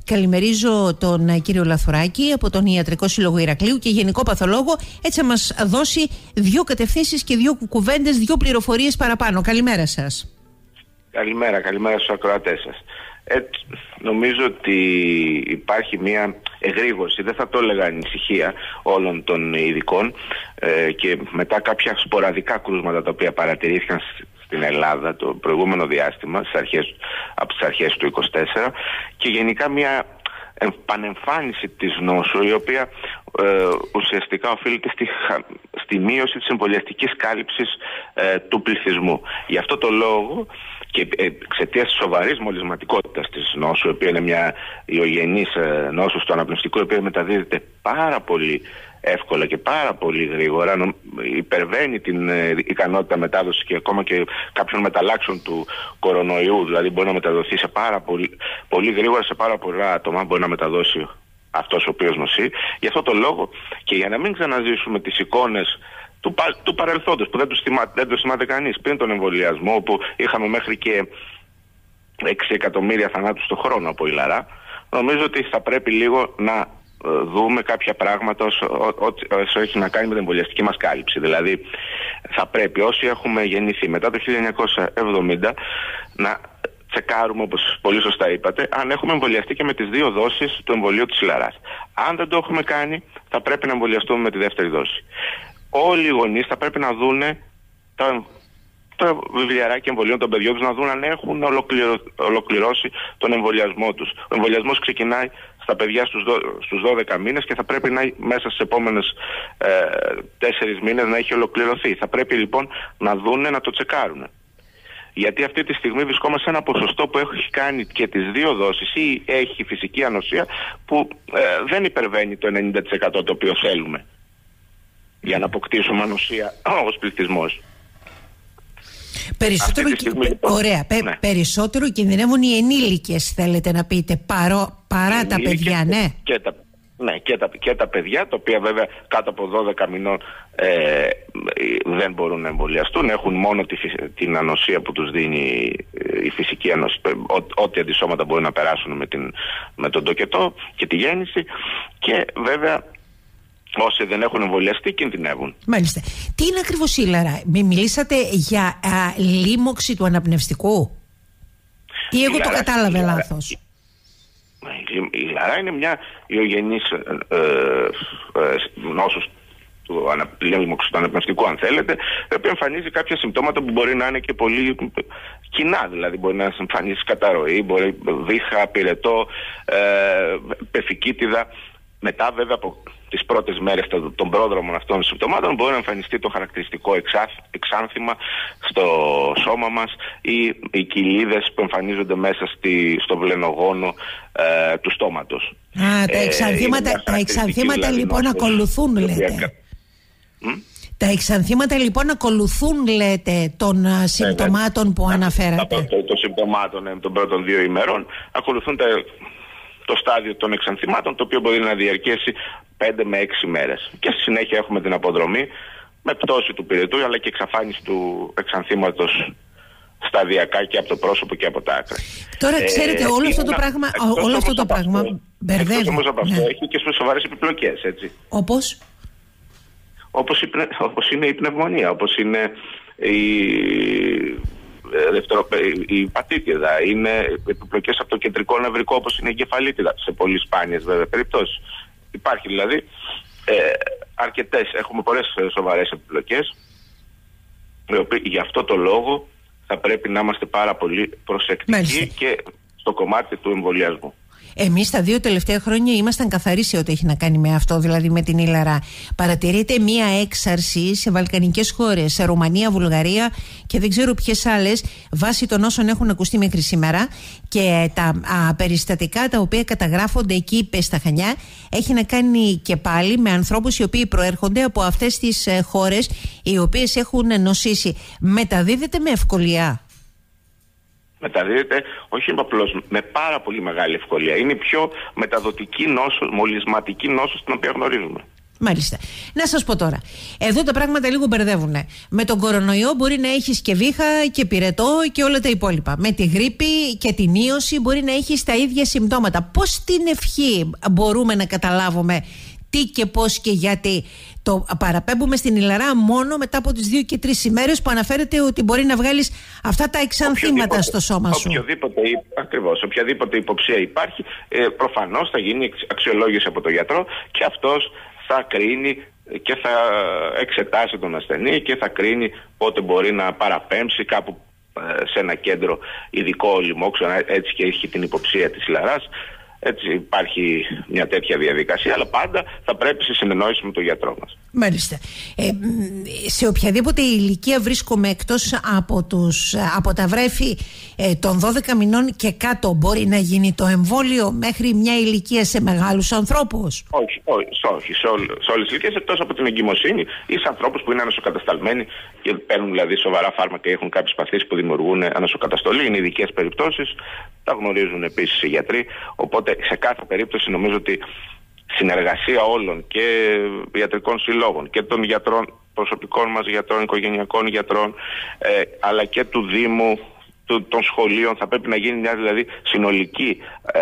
Καλημερίζω τον κύριο Λαθουράκη από τον Ιατρικό Σύλλογο Ηρακλείου και Γενικό Παθολόγο. Έτσι θα μας δώσει δύο κατευθύνσεις και δύο κουβέντες, δύο πληροφορίες παραπάνω. Καλημέρα σας. Καλημέρα στους ακροατές σας. Νομίζω ότι υπάρχει μια εγρήγορση, δεν θα το έλεγα ανησυχία όλων των ειδικών και μετά κάποια σποραδικά κρούσματα τα οποία παρατηρήθηκαν στην Ελλάδα το προηγούμενο διάστημα, από τις αρχές του 2024, και γενικά μια επανεμφάνιση της νόσου, η οποία ουσιαστικά οφείλεται στη μείωση της εμβολιαστικής κάλυψης του πληθυσμού. Γι' αυτό το λόγο και εξαιτίας της σοβαρής μολυσματικότητας της νόσου, η οποία είναι μια ιογενής νόσος του αναπνευστικού, η οποία μεταδίδεται πάρα πολύ εύκολα και πάρα πολύ γρήγορα, υπερβαίνει την ικανότητα μετάδοσης και ακόμα και κάποιων μεταλλάξεων του κορονοϊού, δηλαδή μπορεί να μεταδοθεί σε πολύ γρήγορα σε πάρα πολλά άτομα, μπορεί να μεταδώσει αυτός ο οποίος νοσεί. Γι' αυτό το λόγο και για να μην ξαναζήσουμε τις εικόνες του παρελθόντος που δεν το θυμάται κανείς, πριν τον εμβολιασμό, όπου είχαμε μέχρι και 6 εκατομμύρια θανάτους το χρόνο από ηλαρά, νομίζω ότι θα πρέπει λίγο να δούμε κάποια πράγματα όσο έχει να κάνει με την εμβολιαστική μας κάλυψη. Δηλαδή θα πρέπει όσοι έχουμε γεννηθεί μετά το 1970 να τσεκάρουμε, όπως πολύ σωστά είπατε, αν έχουμε εμβολιαστεί και με τις 2 δόσεις του εμβολίου της ηλαράς. Αν δεν το έχουμε κάνει, θα πρέπει να εμβολιαστούμε με τη δεύτερη δόση. Όλοι οι γονείς θα πρέπει να δούνε τα βιβλιαράκια εμβολίων των παιδιών τους, να δουν αν έχουν ολοκληρώσει τον εμβολιασμό τους. Ο εμβολιασμός ξεκινάει στα παιδιά στους 12 μήνες και θα πρέπει να μέσα στις επόμενες 4 μήνες να έχει ολοκληρωθεί. Θα πρέπει λοιπόν να δούνε, να το τσεκάρουν. Γιατί αυτή τη στιγμή βρισκόμαστε σε ένα ποσοστό που έχει κάνει και τις 2 δόσεις ή έχει φυσική ανοσία που δεν υπερβαίνει το 90% το οποίο θέλουμε για να αποκτήσουμε ανοσία ως πληθυσμός. Περισσότερο κινδυνεύουν οι ενήλικες, θέλετε να πείτε, παρά τα παιδιά, ναι. Και τα παιδιά, τα οποία βέβαια κάτω από 12 μηνών δεν μπορούν να εμβολιαστούν, έχουν μόνο την ανοσία που τους δίνει η φυσική ανοσία, ό,τι αντισώματα μπορούν να περάσουν με τον τοκετό και τη γέννηση, και βέβαια όσοι δεν έχουν εμβολιαστεί κινδυνεύουν. Μάλιστα. Τι είναι ακριβώς η ηλαρά? Μιλήσατε για λίμωξη του αναπνευστικού ή εγώ το κατάλαβα λάθος? Η ηλαρά είναι μια ιογενής νόσος του λίμωξη του αναπνευστικού, αν θέλετε, η οποία εμφανίζει κάποια συμπτώματα που μπορεί να είναι και πολύ κοινά. Δηλαδή μπορεί να εμφανίσει καταρροή, μπορεί βήχα, πυρετό, πεφικίτιδα. Μετά βέβαια από τις πρώτες μέρες των πρόδρομων αυτών των συμπτωμάτων μπορεί να εμφανιστεί το χαρακτηριστικό εξάνθημα στο σώμα μας ή οι κοιλίδες που εμφανίζονται μέσα στο βλενογόνο του στόματος. Τα εξανθήματα λοιπόν ακολουθούν, λέτε. Τα εξανθήματα λοιπόν ακολουθούν, λέτε, των συμπτωμάτων που αναφέρατε. Των συμπτωμάτων των πρώτων 2 ημερών ακολουθούν το στάδιο των εξανθημάτων, το οποίο μπορεί να διαρκέσει 5 με 6 μέρες. Και στη συνέχεια έχουμε την αποδρομή με πτώση του πυρετού, αλλά και εξαφάνιση του εξανθήματος σταδιακά και από το πρόσωπο και από τα άκρα. Τώρα ξέρετε, όλο αυτό το πράγμα μπερδεύει. Εκτός όμως από αυτό έχει και σοβαρές επιπλοκές, έτσι. Όπως είναι η πνευμονία, όπως είναι η πατήτιδα, είναι επιπλοκές από το κεντρικό νευρικό, όπως είναι η εγκεφαλίτιδα, σε πολύ σπάνιες βέβαια περιπτώσεις. Υπάρχει δηλαδή αρκετές, έχουμε πολλές σοβαρές επιπλοκές, γι' αυτό το λόγο θα πρέπει να είμαστε πάρα πολύ προσεκτικοί και στο κομμάτι του εμβολιασμού. Εμείς τα 2 τελευταία χρόνια ήμασταν καθαροί σε ό,τι έχει να κάνει με αυτό, δηλαδή με την ηλαρά. Παρατηρείται μία έξαρση σε βαλκανικές χώρες, σε Ρουμανία, Βουλγαρία και δεν ξέρω ποιες άλλες, βάσει των όσων έχουν ακουστεί μέχρι σήμερα, και τα περιστατικά τα οποία καταγράφονται εκεί στα Χανιά έχει να κάνει και πάλι με ανθρώπους οι οποίοι προέρχονται από αυτές τις χώρες οι οποίες έχουν νοσήσει. Μεταδίδεται με ευκολία? Μεταδίδεται όχι απλώς, με πάρα πολύ μεγάλη ευκολία. Είναι η πιο μεταδοτική νόσο, μολυσματική νόσος την οποία γνωρίζουμε. Μάλιστα. Να σας πω τώρα. Εδώ τα πράγματα λίγο μπερδεύουν. Με τον κορονοϊό μπορεί να έχεις και βήχα και πυρετό και όλα τα υπόλοιπα. Με τη γρίπη και την ίωση μπορεί να έχεις τα ίδια συμπτώματα. Πώς στην ευχή μπορούμε να καταλάβουμε τι και πώς και γιατί? Το παραπέμπουμε στην Ιλαρά μόνο μετά από τις 2 και 3 ημέρες που αναφέρεται ότι μπορεί να βγάλεις αυτά τα εξανθήματα στο σώμα σου. Οποιαδήποτε υποψία υπάρχει, προφανώς θα γίνει αξιολόγηση από τον γιατρό και αυτός θα κρίνει και θα εξετάσει τον ασθενή και θα κρίνει πότε μπορεί να παραπέμψει κάπου σε ένα κέντρο ειδικό λοιμόξιο, έτσι και έχει την υποψία της Ιλαράς. Έτσι υπάρχει μια τέτοια διαδικασία, αλλά πάντα θα πρέπει σε συνεννόηση με τον γιατρό μας. Μάλιστα. Σε οποιαδήποτε ηλικία βρίσκομαι εκτός από τα βρέφη των 12 μηνών και κάτω, μπορεί να γίνει το εμβόλιο μέχρι μια ηλικία σε μεγάλους ανθρώπους? Όχι. Σε όλες τις ηλικίες, εκτός από την εγκυμοσύνη ή σε ανθρώπους που είναι ανασοκατασταλμένοι και παίρνουν δηλαδή σοβαρά φάρμακα ή έχουν κάποιες παθήσεις που δημιουργούν ανασοκαταστολή. Είναι ειδικές περιπτώσεις, τα γνωρίζουν επίσης οι γιατροί. Οπότε σε κάθε περίπτωση νομίζω ότι συνεργασία όλων και ιατρικών συλλόγων και των γιατρών, προσωπικών μας γιατρών, οικογενειακών γιατρών, αλλά και του Δήμου, των σχολείων, θα πρέπει να γίνει μια δηλαδή συνολική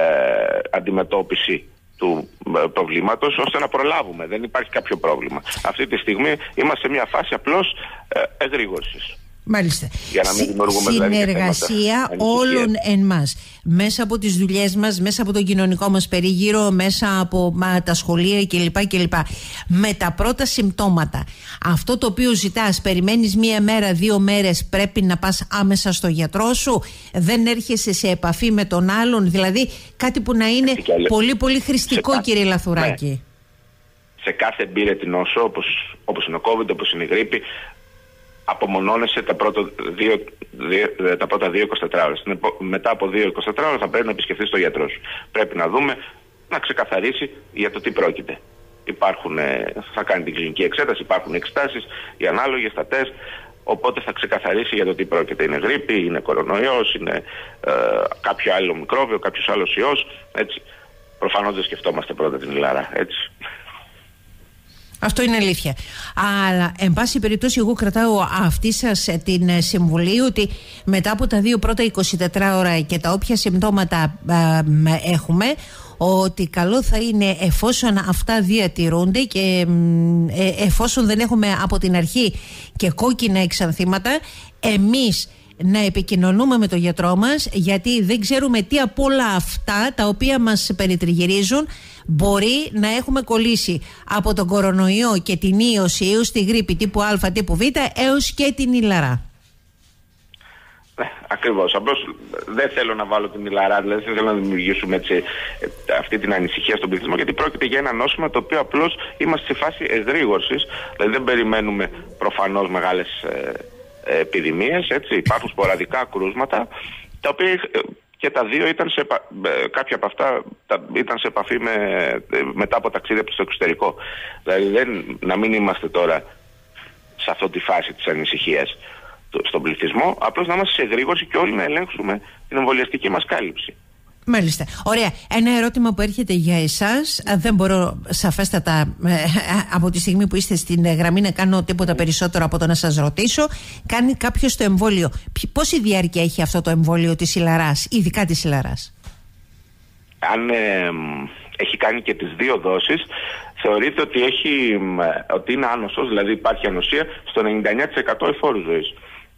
αντιμετώπιση του προβλήματος, ώστε να προλάβουμε. Δεν υπάρχει κάποιο πρόβλημα. Αυτή τη στιγμή είμαστε σε μια φάση απλώς εγρήγορσης. Μάλιστα. Για να μην δημιουργούμε συνεργασία όλων εν μας, μέσα από τις δουλειές μας, μέσα από τον κοινωνικό μας περίγυρο, μέσα από τα σχολεία κλπ. Με τα πρώτα συμπτώματα, αυτό το οποίο ζητάς, περιμένεις 1 μέρα, 2 μέρες, πρέπει να πας άμεσα στο γιατρό σου, δεν έρχεσαι σε επαφή με τον άλλον, δηλαδή κάτι που να είναι πολύ πολύ χρηστικό, κύριε Λαθουράκη. Ναι. Σε κάθε εμπειρετή νόσο, όπως είναι ο COVID, όπως είναι η γρίπη, απομονώνεσαι τα πρώτα 2-24 ώρες. Μετά από 2-24 ώρες θα πρέπει να επισκεφθείς τον γιατρό σου. Πρέπει να δούμε, να ξεκαθαρίσει για το τι πρόκειται. Θα κάνει την κλινική εξέταση, υπάρχουν εξετάσεις, οι ανάλογες, τα τεστ, οπότε θα ξεκαθαρίσει για το τι πρόκειται. Είναι γρίπη, είναι κορονοϊός, είναι κάποιο άλλο μικρόβιο, κάποιος άλλος ιός. Έτσι. Προφανώς δεν σκεφτόμαστε πρώτα την Ιλαρά, έτσι. Αυτό είναι αλήθεια. Αλλά, εν πάση περιπτώσει, εγώ κρατάω αυτή σας την συμβουλή ότι μετά από τα 2 πρώτα 24 ώρα και τα όποια συμπτώματα έχουμε, ότι καλό θα είναι, εφόσον αυτά διατηρούνται και εφόσον δεν έχουμε από την αρχή και κόκκινα εξανθήματα, εμείς να επικοινωνούμε με τον γιατρό μας, γιατί δεν ξέρουμε τι από όλα αυτά τα οποία μας περιτριγυρίζουν μπορεί να έχουμε κολλήσει από τον κορονοϊό και την ίωση έως τη γρίπη τύπου Α, τύπου Β έως και την Ιλαρά. Ακριβώς. Απλώς δεν θέλω να βάλω την Ιλαρά, δηλαδή δεν θέλω να δημιουργήσουμε έτσι, αυτή την ανησυχία στον πληθυσμό, γιατί πρόκειται για ένα νόσημα το οποίο απλώς είμαστε σε φάση εγρήγορσης, δηλαδή δεν περιμένουμε προφανώς μεγάλες επιδημίες, έτσι. Υπάρχουν σποραδικά κρούσματα, τα οποία και τα δύο κάποια από αυτά ήταν σε επαφή μετά από ταξίδια στο εξωτερικό. Δηλαδή να μην είμαστε τώρα σε αυτή τη φάση της ανησυχίας στον πληθυσμό, απλώς να είμαστε σε εγρήγορση και όλοι να ελέγξουμε την εμβολιαστική μας κάλυψη. Μάλιστα. Ωραία. Ένα ερώτημα που έρχεται για εσάς, δεν μπορώ σαφέστατα από τη στιγμή που είστε στην γραμμή να κάνω τίποτα περισσότερο από το να σας ρωτήσω. Κάνει κάποιος το εμβόλιο. Πόση διάρκεια έχει αυτό το εμβόλιο της Ιλαράς, ειδικά της Ιλαράς? Αν έχει κάνει και τις 2 δόσεις, θεωρείται ότι είναι άνοσος, δηλαδή υπάρχει ανοσία στο 99% εφόρου ζωής.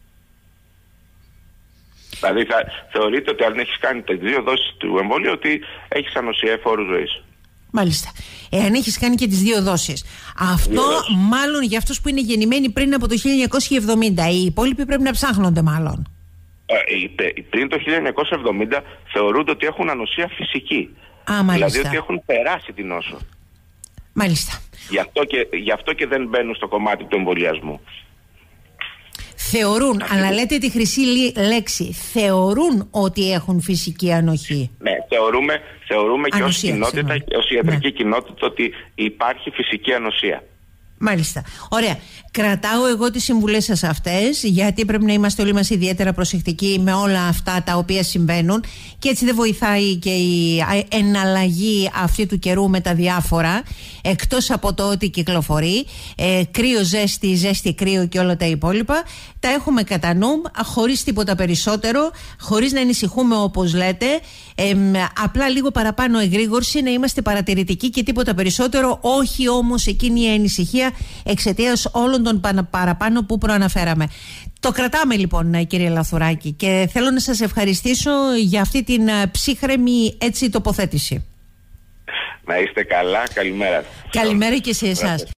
Δηλαδή θεωρείται ότι αν έχεις κάνει τις 2 δόσεις του εμβολίου, ότι έχεις ανοσία εφόρου ζωής. Μάλιστα. Εάν έχεις κάνει και τις 2 δόσεις. Αυτό μάλλον για αυτούς που είναι γεννημένοι πριν από το 1970. Οι υπόλοιποι πρέπει να ψάχνονται μάλλον. Πριν το 1970 θεωρούνται ότι έχουν ανοσία φυσική. Δηλαδή ότι έχουν περάσει την νόσο. Μάλιστα. Γι' αυτό και δεν μπαίνουν στο κομμάτι του εμβολιασμού. Θεωρούν, αλλά λέτε τη χρυσή λέξη, θεωρούν ότι έχουν φυσική ανοχή. Ναι, θεωρούμε και ως κοινότητα, ως ιατρική κοινότητα, ότι υπάρχει φυσική ανοσία. Μάλιστα. Ωραία. Κρατάω εγώ τις συμβουλές σας αυτές, γιατί πρέπει να είμαστε όλοι μας ιδιαίτερα προσεκτικοί με όλα αυτά τα οποία συμβαίνουν, και έτσι δεν βοηθάει και η εναλλαγή αυτή του καιρού με τα διάφορα, εκτός από το ότι κυκλοφορεί, κρύο, ζέστη, ζέστη, κρύο και όλα τα υπόλοιπα. Τα έχουμε κατά νου, χωρίς τίποτα περισσότερο, χωρίς να ανησυχούμε όπως λέτε, απλά λίγο παραπάνω εγρήγορση, να είμαστε παρατηρητικοί και τίποτα περισσότερο, όχι όμως εκείνη η ανησυχία εξαιτίας όλων των παραπάνω που προαναφέραμε. Το κρατάμε λοιπόν, κύριε Λαθουράκη, και θέλω να σας ευχαριστήσω για αυτή την ψύχρεμη έτσι τοποθέτηση. Να είστε καλά, καλημέρα. Καλημέρα και σε εσάς.